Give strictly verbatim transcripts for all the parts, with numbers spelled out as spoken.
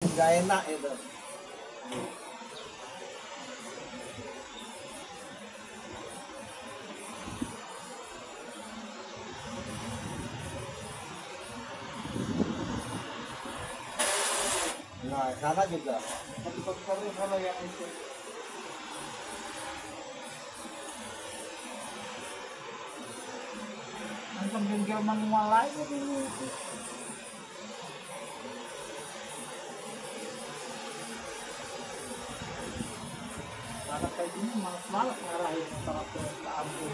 Nggak enak itu. Nah, sana juga. Tapi kalau yang itu. Antum bengkel manual aja dulu itu. Karena kayak gini malas-malas ngarahin motor ke Ambon.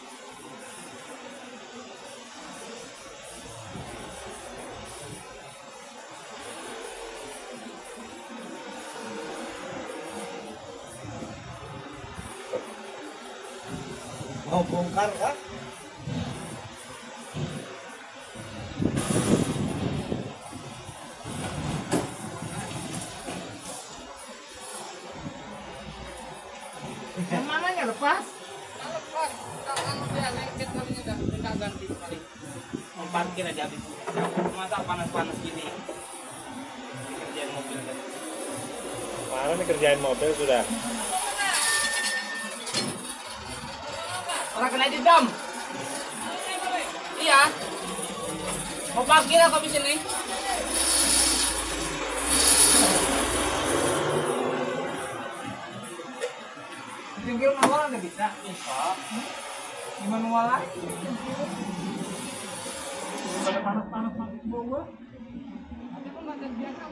Mau bongkar kan? Yang mananya lepas? Lepas. Kalau dia lengket kalinya udah tinggal ganti paling. Mau parkir aja habis. Masa panas-panas gini. Kerjaan mobil kan. Mana nih kerjain mobil sudah? Orang kena didam. Iya. Mau parkir aku habis ini. Bengkel manual nggak bisa? Bisa. Di manual aja. Pada panas-panas masuk bawah. Tapi kok nggak biasa.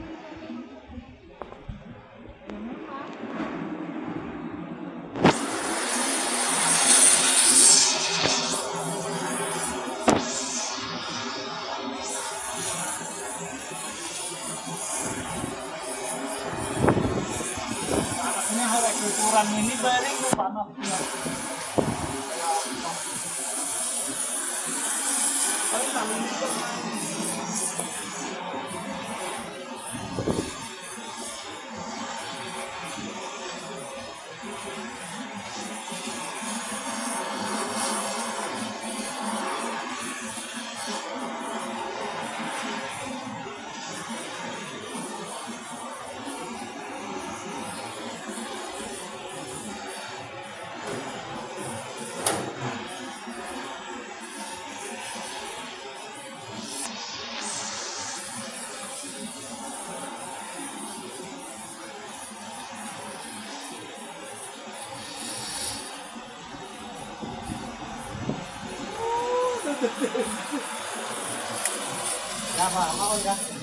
Ini harus ukuran ini bareng tuh panasnya. Paling kali ini tuh. Apa mau ya?